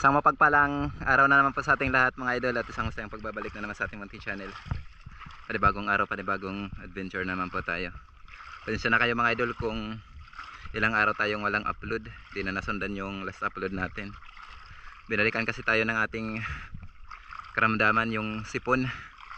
Isang mapagpalang araw na naman po sa ating lahat mga idol, at isang masayang pagbabalik na naman sa ating munting channel. Panibagong araw, panibagong adventure naman po tayo. Pasensya na kayo mga idol kung ilang araw tayong walang upload. Di na nasundan yung last upload natin. Binalikan kasi tayo ng ating karamdaman, yung sipon.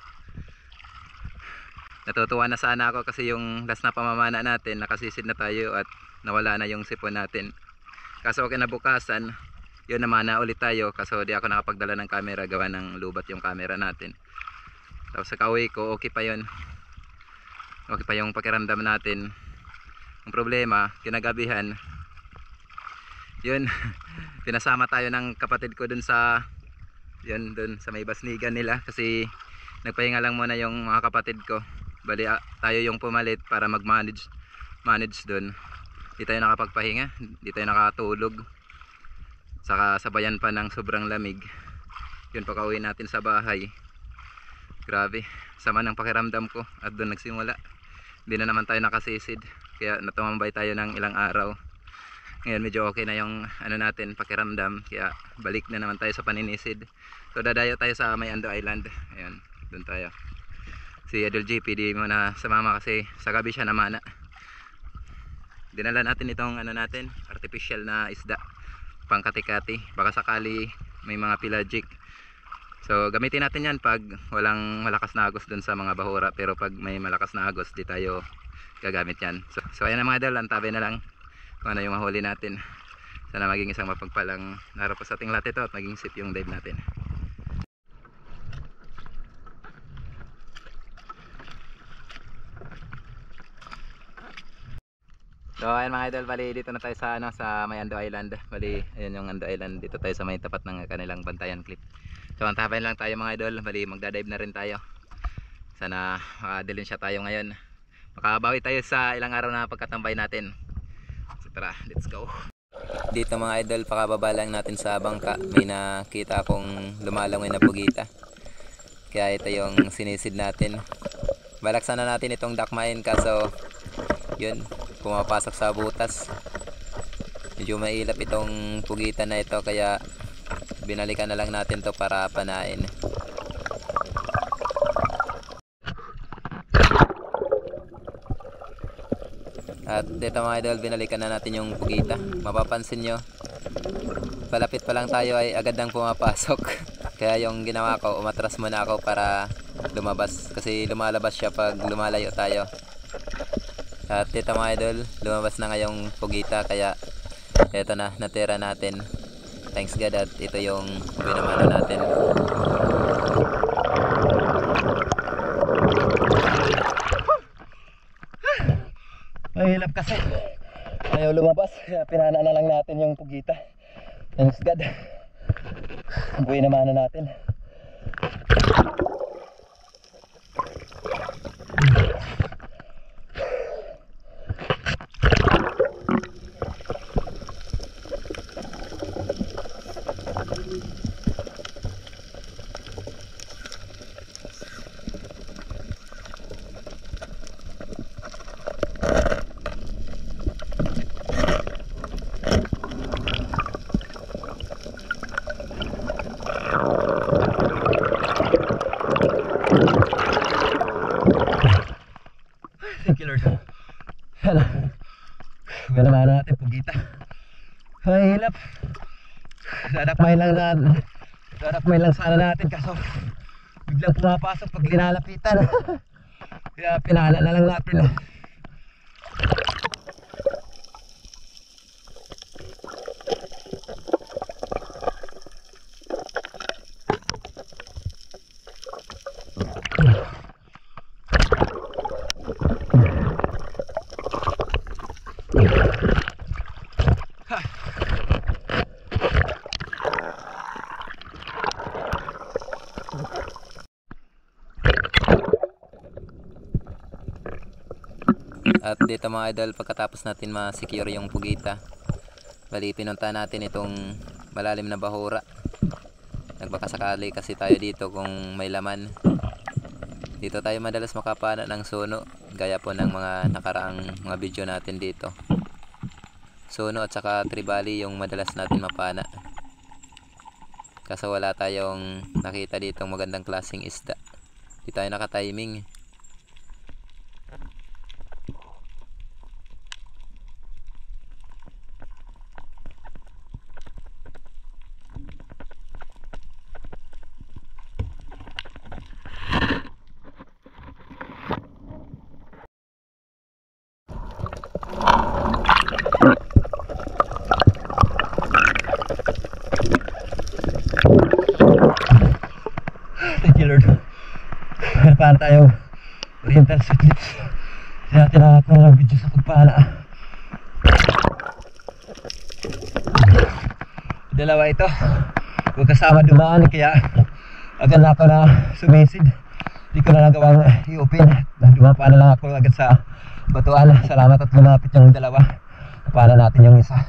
Natutuwa na sana ako kasi yung last na pamamana natin, nakasisid na tayo at nawala na yung sipon natin. Kaso kinabukasan, yun naman na ulit tayo, kaso di ako nakapagdala ng camera, gawa ng lubat yung camera natin. Tapos sa kauwi ko, okay pa yun, okay pa yung pakiramdam natin. Ang problema, kinagabihan yun, pinasama tayo ng kapatid ko dun sa yun, dun sa may basnigan nila, kasi nagpahinga lang muna yung mga kapatid ko. Bali tayo yung pumalit para mag-manage dun. Di tayo nakapagpahinga, di tayo nakatulog, saka sabayan pa ng sobrang lamig. Yun, pagka-uwi natin sa bahay, grabe, sama ng pakiramdam ko, at doon nagsimula. Hindi na naman tayo nakasisid, kaya natumambay tayo ng ilang araw. Ngayon medyo okay na yung ano natin, pakiramdam, kaya balik na naman tayo sa paninisid. So dadayo tayo sa May Ando Island. Ayan, doon tayo. Si Idol JP di mo na sumama kasi sa gabi siya namana. Dinala natin itong ano natin, artificial na isda, pangkati-kati, baka sakali may mga pelagic. So gamitin natin yan pag walang malakas na agos dun sa mga bahura, pero pag may malakas na agos di tayo gagamit yan. So ayan na mga idol, antabi na lang kung ano yung mahuli natin. Sana maging isang mapagpalang araw po sa ating lahat ito, at maging safe yung dive natin. So ayan mga idol, bali dito na tayo sa ano, sa May Ando Island. Bali ayun yung Ando Island, dito tayo sa may tapat ng kanilang bantayan cliff. So antabayan lang tayo mga idol, bali magdadive na rin tayo. Sana makadilin siya tayo ngayon, makabawi tayo sa ilang araw na pagkatambay natin. So tara, let's go. Dito mga idol, pakababa lang natin sa bangka, may nakita akong lumalangoy na pugita, kaya ito yung sinisid natin. Balak sana natin itong dakmain, kaso yun, pumapasok sa butas. Medyo mailap itong pugitan na ito, kaya binalikan na lang natin to para panain. At dito mga idol, binalikan na natin yung pugita. Mapapansin nyo, palapit pa lang tayo ay agad nang pumapasok. Kaya yung ginawa ko, umatras muna ako para lumabas, kasi lumalabas siya pag lumalayo tayo. At ito mga idol, lumabas na ngayong pugita, kaya ito na, natira natin. Thanks God, at ito yung binamana natin. Mahilap kasi ayaw lumabas, kaya pinana na lang natin yung pugita. Thanks God, buhay naman na natin. Thank you Lord. Hala, ganaman natin pugita. Ay hilap, dadakmay lang sana natin, kaso biglang pumapasok pag linalapitan. Kaya pinala na lang natin. At dito mga idol, pagkatapos natin ma-secure yung pugita, bali pinunta natin itong malalim na bahura. Nagbakasakali kasi tayo dito kung may laman. Dito tayo madalas makapana ng suno, gaya po ng mga nakaraang mga video natin dito. Suno at saka tribali yung madalas natin mapana. Kaso wala tayong nakita ditong magandang klaseng isda. Di tayo naka-timing. Thank you Lord. Para tayo oriental sweetlets. Kaya natin ako ng video sa pagpala. Dalawa ito. Huwag kasama dumaan kaya agad na ako na sumisid. Hindi ko na nagawang i-open. Dumapa na lang ako agad sa batuan. Salamat at lumapit yung dalawa. Napala natin yung isa.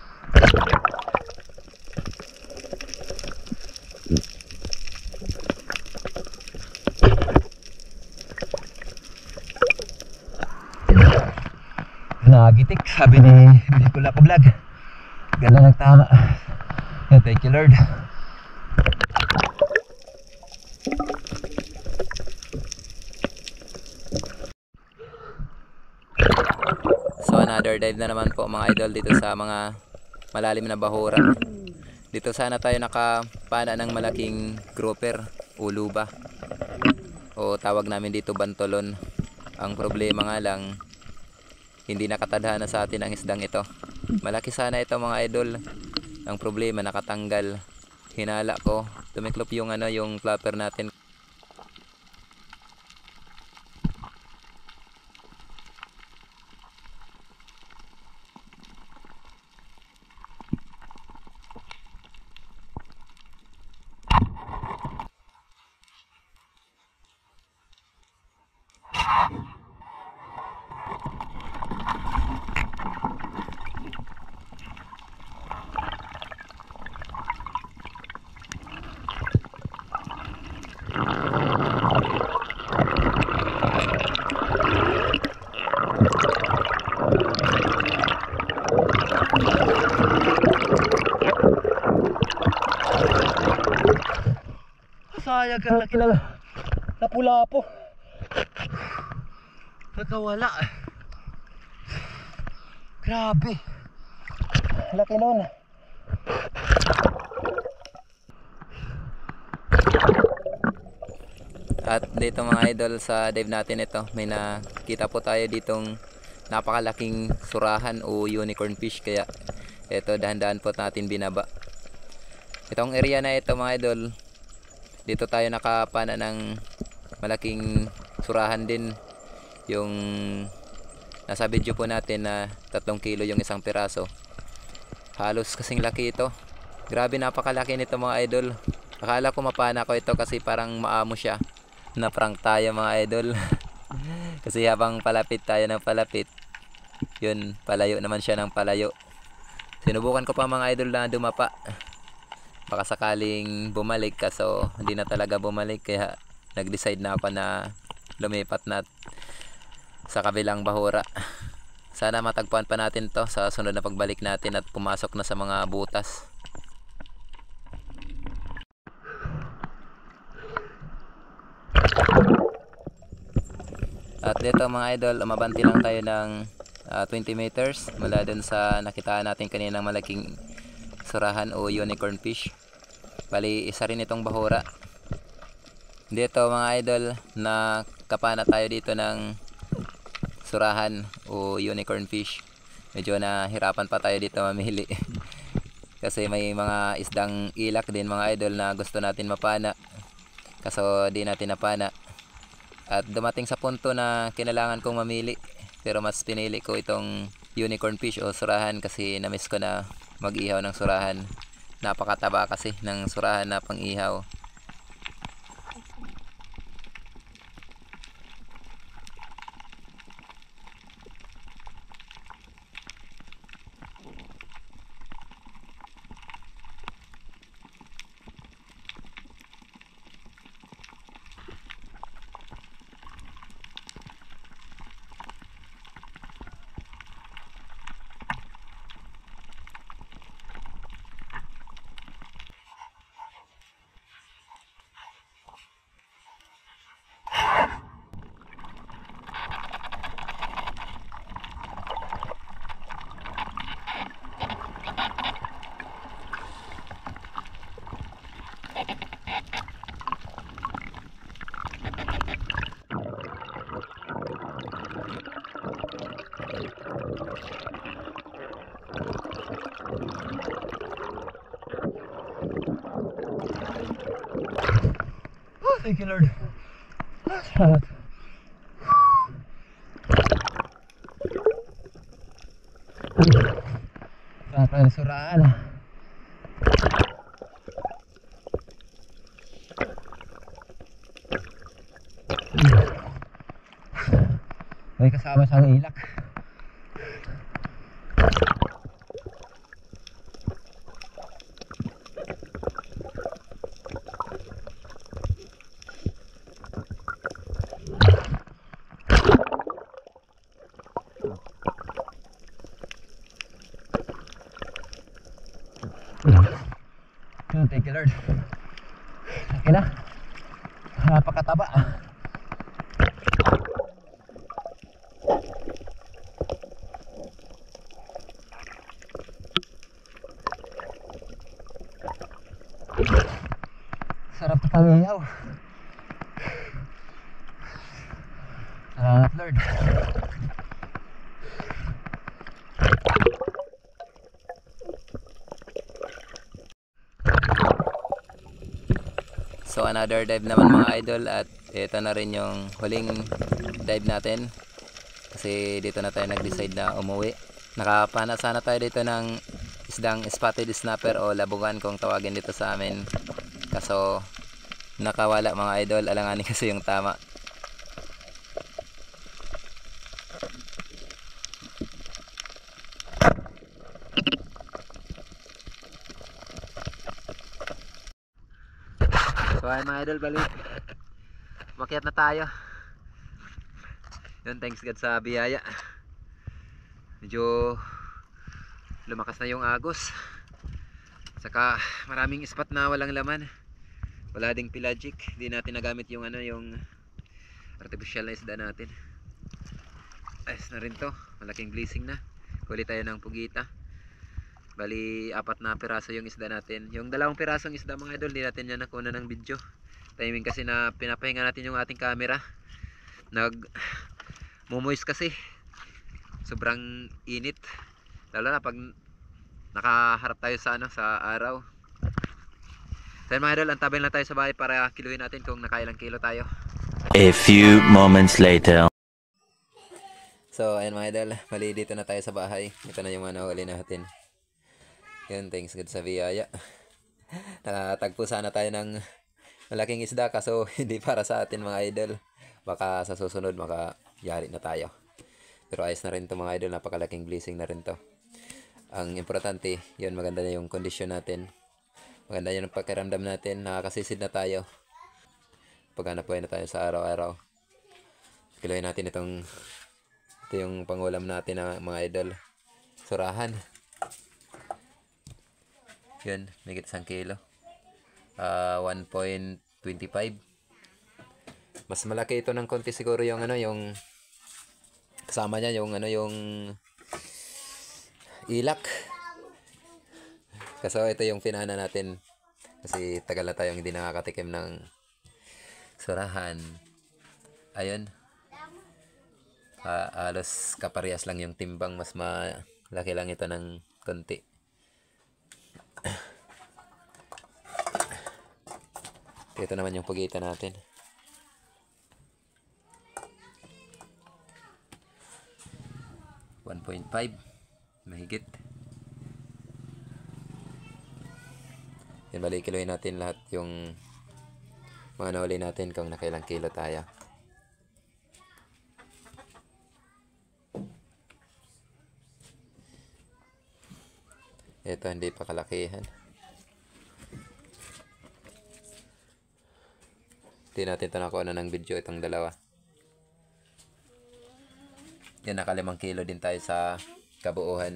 Nagitik, sabi ni Kula ko vlog. Ganda nagtama. Thank you Lord. So another dive na naman po mga idol dito sa mga malalim na bahura. Dito sana tayo nakapana ng malaking grouper o luba. O tawag namin dito bantolon. Ang problema nga lang, hindi nakatadhana sa atin ang isdang ito. Malaki sana ito mga idol. Ang problema nakatanggal. Hinala ko, tumiklop yung yung flapper natin. Sayang ang laki ng napula po. Nakawala. Grabe. Laki nun. At dito mga idol sa dive natin ito, may nakita po tayo ditong napakalaking surahan o unicorn fish. Kaya ito dahan-dahan po natin binaba. Itong area na ito mga idol, dito tayo nakapana ng malaking surahan din. Yung nasa video po natin na 3 kilo yung isang piraso. Halos kasing laki ito. Grabe, napakalaki nito mga idol. Akala ko mapana ko ito kasi parang maamo siya. Na-prank tayo mga idol. Kasi habang palapit tayo ng palapit, yun, palayo naman siya ng palayo. Sinubukan ko pa mga idol na dumapa. Baka sakaling bumalik, kaso hindi na talaga bumalik. Kaya nag-decide na ako na lumipat na sa kabilang bahura. Sana matagpuan pa natin to sa sunod na pagbalik natin at pumasok na sa mga butas. At dito mga idol, umabanti lang tayo ng 20 meters mula dun sa nakitaan natin kaninang malaking surahan o unicorn fish. Bali, isa rin itong bahura. Dito mga idol, nakapana tayo dito ng surahan o unicorn fish. Medyo nahirapan pa tayo dito mamili. Kasi may mga isdang ilak din mga idol na gusto natin mapana. Kaso di natin napana. At dumating sa punto na kinailangan kong mamili. Pero mas pinili ko itong unicorn fish o surahan kasi namiss ko na mag-ihaw ng surahan. Napakataba kasi ng surahan na pang-ihaw. Thank you, Lord. Salamat. Salamat tayo ng suraan. May kasama siyang ilak. Thank you, Lord. Laki na. Napakataba. Sarap na pangiyaw. Salamat, Lord. So another dive naman mga idol, at ito na rin yung huling dive natin kasi dito na tayo nag-decide na umuwi. Nakapana sana tayo dito ng isdang spotted snapper o labugan kung tawagin dito sa amin, kaso nakawala mga idol, alanganin kasi yung tama. So ayun mga idol, balik makiat na tayo. Yun, thanks God sa biyaya. Medyo lumakas na yung agos, saka maraming spot na walang laman, wala ding pelagic. Hindi natin nagamit yung yung artificial na isda natin. Ayos na rin to, malaking blessing na. Huli tayo ng pugita, bali 4 na piraso yung isda natin. Yung 2 pirasong isda mga idol, hindi natin yan nakuna ng video. Timing kasi na pinapahinga natin yung ating camera, nag mumuis kasi, sobrang init, lalo na pag nakaharap tayo sa sa araw. So mga idol, antabayin lang tayo sa bahay para kiluhin natin kung nakailang kilo tayo. A few moments later. So ayun mga idol, bali dito na tayo sa bahay. Ito na yung huli natin. Yun, thanks God sa biyaya. Nakatagpo sana tayo ng malaking isda, kaso hindi para sa atin mga idol. Baka sa susunod makayari na tayo. Pero ayos na rin to mga idol, napakalaking blessing na rin to. Ang importante, yun, maganda na yung kondisyon natin. Maganda yun ang pakiramdam natin, nakakasisid na tayo. Paghanap buhay na tayo sa araw-araw. Kiluhin natin ito yung pangulam natin na mga idol. Surahan. Yun, migit 1 kilo. 1.25. Mas malaki ito ng konti siguro yung yung kasama niya yung yung ilak. Kasi ito yung pinana natin kasi tagal na tayong hindi nakakatikim ng surahan. Ayun. Halos kaparehas lang yung timbang, mas malaki lang ito ng konti. Ito naman yung pugita natin. $1.5 mahigit. Yan, bali kiloin natin lahat yung mga nahuli natin kung nakailang kilo tayo. Ito hindi pa kalakihan. Hindi natin ito nakuha na ng video itong dalawa. Yan, naka 5 kilo din tayo sa kabuuhan.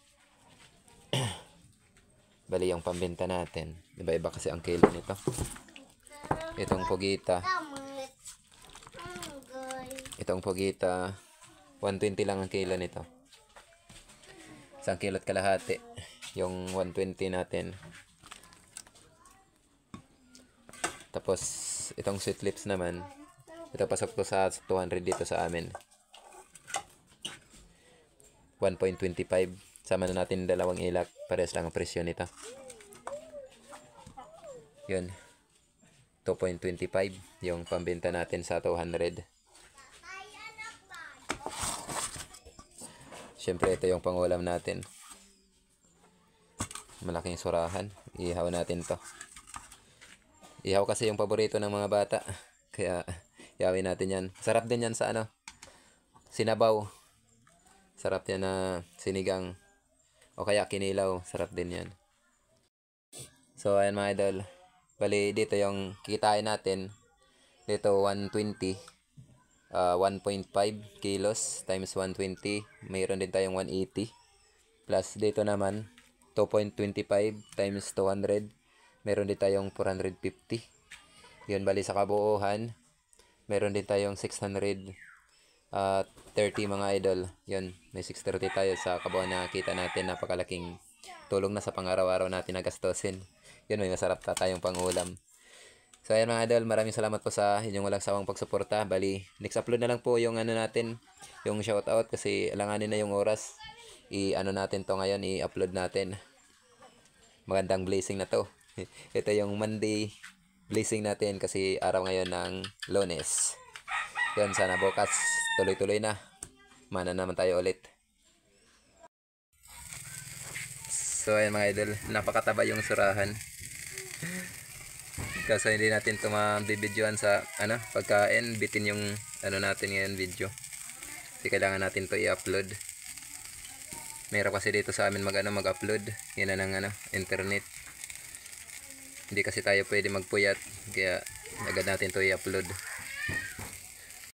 Bali yung pambenta natin, iba-iba kasi ang kilo nito. Itong pugita 120 lang ang kilo nito. 1 kilo at kalahati yung 120 natin. Tapos itong sweet lips naman, ito pasok to sa 200 dito sa amin. 1.25. Sama na natin 2 ilak, parehas lang ang presyo nito. Yun. 2.25 yung pambenta natin sa 200. Syempre ito yung pangulam natin. Malaking surahan. Ihaw natin to. Ihaw kasi yung paborito ng mga bata. Kaya ihawin natin yan. Sarap din yan sa ano, sinabaw. Sarap yan na sinigang. O kaya kinilaw. Sarap din yan. So ayan mga idol. Bali dito yung kikitain natin. Dito 120. 1.5 kilos times 120. Mayroon din tayong 180. Plus dito naman 2.25 times 200. Meron din tayong 450. Yun, bali sa kabuuhan meron din tayong 630 mga idol. Yun, may 630 tayo sa kabuuan na kita natin. Napakalaking tulong na sa pang-araw-araw natin na gastusin. Yun, may masarap tayong pangulam. So ayan mga idol, maraming salamat po sa inyong walang sawang pagsuporta. Bali, next upload na lang po yung ano natin, yung shoutout, kasi alanganin na yung oras. I-ano natin to ngayon, i-upload natin. Magandang blessing na to. Ito yung Monday blessing natin kasi araw ngayon ng Lunes. Yun, sana bukas tuloy-tuloy na. Mana naman tayo ulit. So ayan mga idol, napakataba yung surahan. Kaso hindi natin ito mabibidyoan sa ano, pagkain. Bitin yung ano natin ngayon video. Kasi kailangan natin to i-upload. Meron kasi dito sa amin mag-upload. Yan na ng ano, internet. Hindi kasi tayo pwede magpuyat. Kaya agad natin to i-upload.